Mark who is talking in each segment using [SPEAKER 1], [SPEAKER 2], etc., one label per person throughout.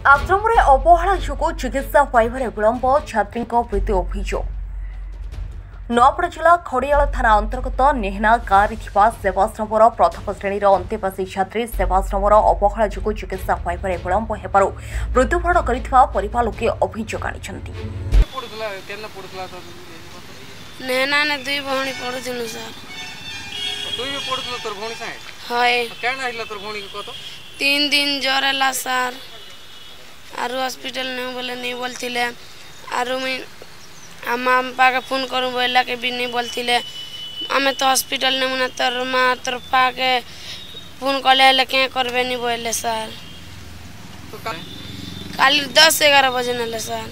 [SPEAKER 1] आश्रम में अवहेला जो चिकित्सा पाइबार विलंब छात्री प्रति अभियोग नूआपड़ा जिला खड़ियाल थाना अंतर्गत नेहना गाँव सेवाश्रम प्रथम श्रेणी अंतेवासी छात्री सेवाश्रम अवहेला जो चिकित्सा पाइबार विलंब होबार मृत्युवरण कर लोके अभियोग आनी
[SPEAKER 2] नेहना ने दुई भौणी पढ़ुथिलु सर
[SPEAKER 3] दुई भी पढ़ुथिलु तोर भौणी साहे
[SPEAKER 2] हाय
[SPEAKER 3] केन आइला तोर भौणी को तो
[SPEAKER 2] 3 दिन ज्वर हला सर आरु हॉस्पिटल ने बोले नहीं बोलथिले आरु मैं अम्मा पापा के फोन करू बोला के भी नहीं बोलथिले आमे तो हॉस्पिटल ने मुना तोर मां तोर पा के फोन कले लेके करबे नहीं बोले सर
[SPEAKER 3] तो
[SPEAKER 2] काली 10-11 बजे नले सर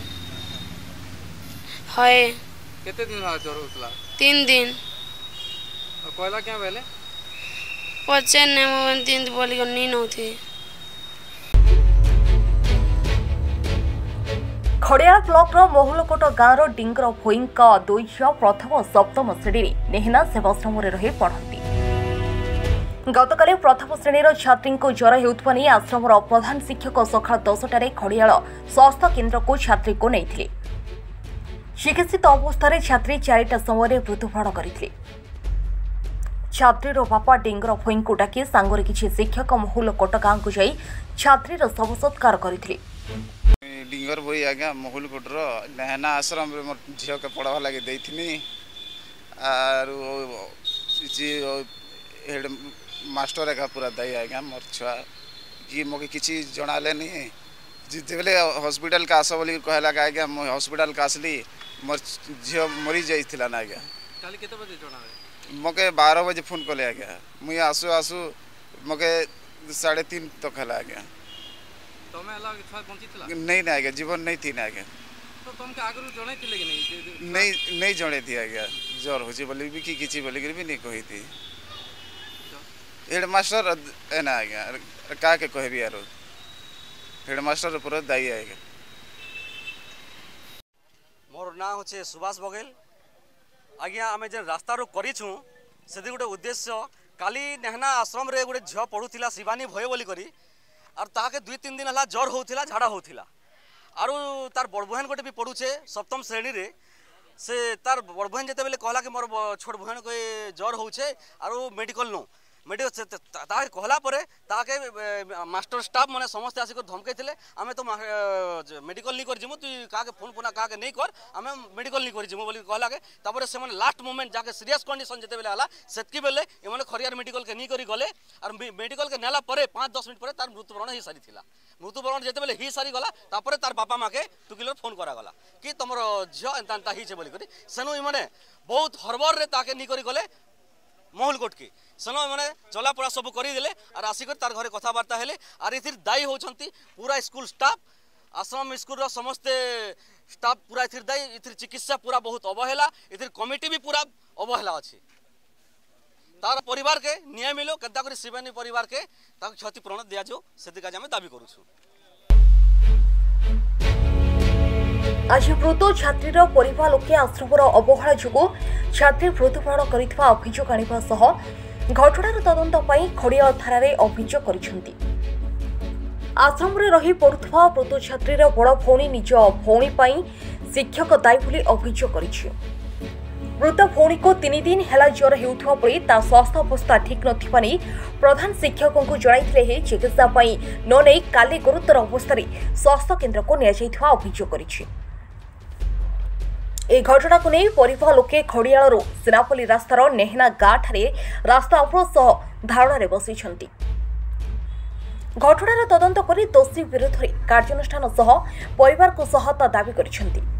[SPEAKER 2] हाय
[SPEAKER 3] केते दिन ला ज्वर होतला
[SPEAKER 2] 3 दिन
[SPEAKER 3] कहला क्या बेले
[SPEAKER 2] पचे ने मोन 3 दिन बोली को नी नथी
[SPEAKER 1] खड़ियाल ब्लॉक मोहलकोट गाँव डिंगर भोईं दुई झील प्रथम सप्तम श्रेणी नेहना सेवाश्रम रही पढ़ती गतकाली प्रथम श्रेणी छात्री ज्वर होता नहीं आश्रम प्रधान शिक्षक सका 10टार खड़ियाल स्वास्थ्य केन्द्र को छात्री को नहीं चिकित्सित अवस्था छात्री 4टा समय मृत्युवरण करते छात्रीर बापा डिंगर भोईं को डाकी सांगरे किछि शिक्षक मोहलकोट गाँव को जाई छात्रीर शव सत्कार करथिले
[SPEAKER 4] डिंगर भोई आज्ञा मोहलकोटर नेहना आश्रम मोर झील के पढ़वा लगे देथिनी आर हेड मास्टर एका पूरा दाई आज्ञा मोर छुआ कि मोके किछि जणाले नहीं जितेबले हॉस्पिटल का आस बोली कहला आज्ञा मो हॉस्पिटल का आसली मोर झील मरी जाइथिला ना आज्ञा
[SPEAKER 3] काली केते बजे जणाले
[SPEAKER 4] मोके 12 बजे फोन कले आज्ञा मुई आसु आसु मोके 3:30 तक हला आज्ञा
[SPEAKER 3] तमे हला छुआ बंचितला
[SPEAKER 4] नहीं ना आज्ञा जीवन नहीं थी ना आज्ञा
[SPEAKER 3] तो तुमके आगरु जणे थिले कि
[SPEAKER 4] नहीं जणे थी आज्ञा ज्वर होची बोली भी किछि बोली भी नहीं कही थी हेड मास्टर है ना आज्ञा का के कहबी यार हेड मास्टर पूरा दाई आज्ञा
[SPEAKER 5] मोर नाम होचे सुभाष बघेल आज्ञा आमे जे रास्ता रो करिछु सेदी गोटे उद्देश्य काली नेहना आश्रम रे गोटे झियो पढुथिला शिवानी भय बोली करी और ताके 2-3 दिन हला ज्वर होथिला झाड़ा होथिला आरु तार बड़बहन गोटे भी पढ़ुचे सप्तम श्रेणी रे से तार बड़बहन जेते बेले कहला कि मोर छोट बहन को ज्वर होचे आरु मेडिकल नो मेडिकल ताके कहला परे ताके मास्टर स्टाफ माने समस्त आसी को धमके थिले आमे तो मेडिकल नहीं कर जिमु तू काके फोन फोना काके नहीं कर आमे मेडिकल नहीं कर जिमु बोली कहला के तापर से माने लास्ट मोमेंट जाके सीरियस कंडीशन जेते बेले आला सेतकी बेले ए माने खरियार मेडिकल के नहीं करी गले और मेडिकल के नेला परे 5-10 मिनिट परे तार मृत्युवरण ही सारी थिला मृत्युवरण जेते बेले ही सारी गला तापर तार बापा माँ के टुकिलर फोन करा गला कि तमर झियो एंता ही छे बोली करी सेनु माने बहुत हरबर रे ताके नहीं करी गले मोहलकोट की सेनो माने चलापड़ा सब करदेले और आसिक तार घरे कथबार्ता हेले और इथिर दायी होचंती पूरा स्कूल स्टाफ आश्रम स्कूल रो समस्त स्टाफ पूरा इथिर दायी इथिर चिकित्सा पूरा बहुत अवहेला इथिर कमिटी भी पूरा अवहेला अछि तार परिवार के न्याय मिलो केदा करी शिवानी परिवार के ताक क्षतिपूरण दिया जो सेदिका जे हम दाबी करूछु
[SPEAKER 1] आज मृत छात्रीर परिवार लोके आश्रम अवहेला जो छात्री मृत्युवरण कर अभियोग आने घटनार तदंत खड़ियाल थाना अभियोग कर आश्रम रही पढ़ुवा मृत छात्रीर बड़ भौणी निज भौणी शिक्षक दायी बोली अभियोग कर मृत भौणी को 3 दिन है ज्वर होता बेले स्वास्थ्य अवस्था ठीक नहीं प्रधान शिक्षक को जणाई चिकित्सा न नहीं काली गुरुतर अवस्था स्वास्थ्य केन्द्र को निया अभियोग कर घटना को नहीं परिवार लोके खड़ियाल सेनापल्ली रास्तार नेहना गाँव रास्ता अवरोध धारणा रे बसी घटनार तदंत कर दोषी विरुद्ध कार्यानुष्ठान परिवार को सहायता दाबी कर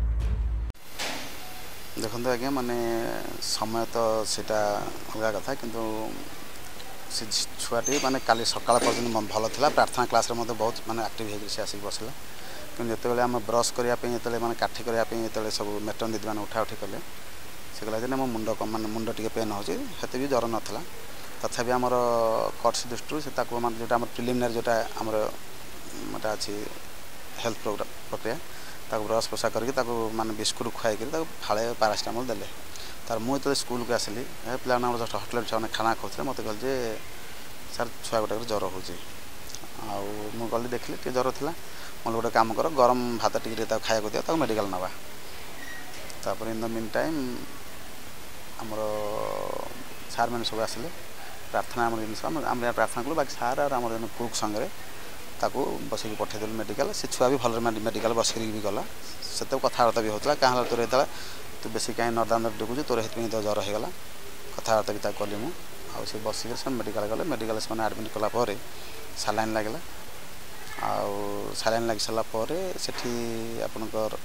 [SPEAKER 4] देखो आज्ञा माने समय तो सीटा अलग कथा किंतु से छुआटी माने काली सकाळ पर्यंत भल था प्रार्थना क्लास रे मते बहुत माने एक्टिव हो से आसिक बसला कि जिते आम ब्रश करने मैंने काठी करने सब मेटन दीदी मैंने उठा उठी कले से कहला मो मुंड मान मुंड टे पेन होते भी ज्वर नाला तथापि आमर कट्स दृष्टि से जो प्रिलिमिनारी जोटा आमर गोटे अच्छी हेल्थ प्रोग्राम प्रक्रिया ताको ब्रश पोषा करके माने बिस्कुट खुआई फाड़े पारासीटामोल देले तार मुझे स्कूल को आसली पे जस्ट हॉस्टेल छुआ खाना खाते मत कहे सर छुआ गोटे ज्वर हो मु गली देखली टे ज्वर था मोर गोटे काम कर गरम भात टे खाया दिया मेडिकल नवा तापर इन द मीन टाइम आमर सार मैंने सब आसिले प्रार्थना आम जिन आम प्रार्थना कलु बाकी सार और आम जन कुक संगे ताको बसैक पठेदेलु मेडिकल से छुआ भी भल मेडिकल बसिक भी गला से कथबार्ता भी होता क्या तोर ये तू बेस कहीं नरदान डुकुचु तोर हेतु तो ज्वर होगा कथबार्ता भी कली मुझे बसिक से मेडिकल गले मेडिकल से आडमिट कलापर सालाइन लगे सालाइन लग सारापर से आपणकर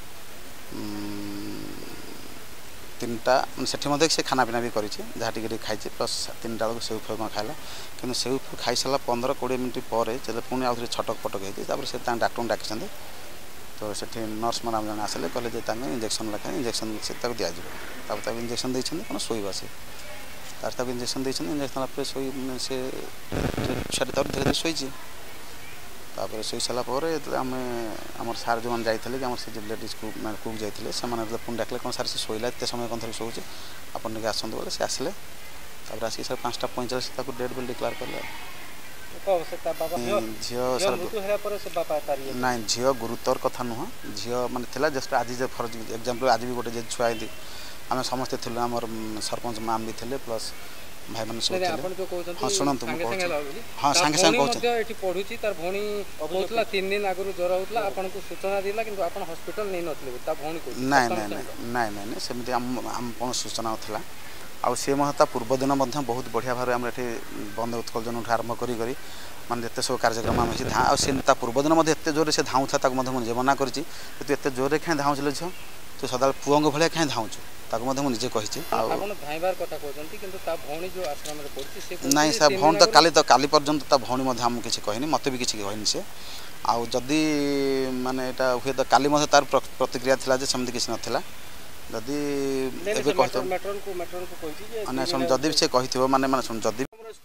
[SPEAKER 4] 3टा से से खाना पीना भी करी जहाँ टी खाई प्लस 3टा बेलू सेव फेव खाला कि सेव खाई सारा 15-20 मिनट पर पुणी आउ छटक पटक होती से डाक्टर डाकी तो से नर्स मैंने जन आसिले कहले इंजेक्शन लखा इंजेक्शन से दिज्व इंजेक्शन देते कौन शोब से तार इंजेक्शन देते इंजेक्शन शोई से छुआ धीरे धीरे शोची तापर शोई सारापर आम आम सार जो मैंने जाते आम से लेडीज कुक जाते से पुणी डाकिले कौन सार से शोला एत समय कौन थोड़ी शोचे आपन नहीं आसतु बोले से आसिले आसिक सर 5:45 डेट बोल डिक्लेयर कले ना झील गुरुतर कथा नुह झील मानते जस्ट आज फर एग्जाम्पल आज भी गोटे छुआ आम समस्ते थी आम सरपंच माम भी थे प्लस भाई मैंने सब हाँ शुणु हाँ सांगे सांगे
[SPEAKER 3] पढ़ुची तार भौणी कहूला 3 दिन आगु ज्वर होता आपन को सूचना दिला किंतु आपन हॉस्पिटल नहीं नथले ता भौणी को
[SPEAKER 4] नहीं नहीं नहीं नहीं नहीं सेमती आम कौन सूचना होता आउ सी महता पूर्व दिन बहुत बढ़िया भाव आम ये बंद उत्कल जन आरंभ करी माने जिते सब कार्यक्रम आम सी पूर्व दिन एत जोर से धाऊ था मुझे मना कर एत जोर कहीं धाऊल झील तू सदा पुओं भाया कहीं धाऊँ मुझे कही नाई सर भौणी तो काली पर्यंत भौणी आमको किसी कहनी मत भी किसी कहनी से आउ जदि माने हुए तो काली तार प्रतिक्रिया था सेमती किसी नाला जदि जदि से कही माने जदि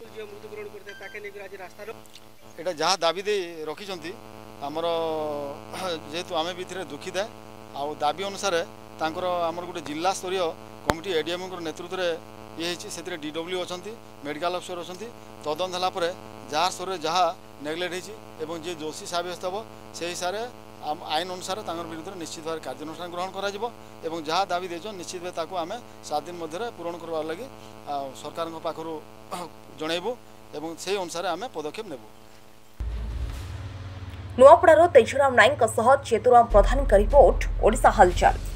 [SPEAKER 6] এটা जहाँ दाबी दे रखी आमर जेहेतु आम भी दुखित आ दाबी अनुसार आमर गोटे जिला स्तरीय कमिटी एडीएम नेतृत्व में ये से डीडब्ल्यू अच्छा मेडिकल अफसर अच्छा तदंत होगापर जहाँ स्तर में जहाँ नेग्लेक्ट हो जी दोषी सब्यस्त हम से हिसाब से आईन अनुसार विरुद्ध में निश्चित भाव कार्यानुष्ठान ग्रहण कर जहाँ दाबी दे निश्चित भाव आम 7 दिन मध्य पूरण करवार लगी सरकार पाखु जनइबू एवं से अनुसार आम पदक्षेप नेबू।
[SPEAKER 1] नुआपड़ार तेजराम नाईक चेतुराम प्रधान का रिपोर्ट ओडिशा हालचाल।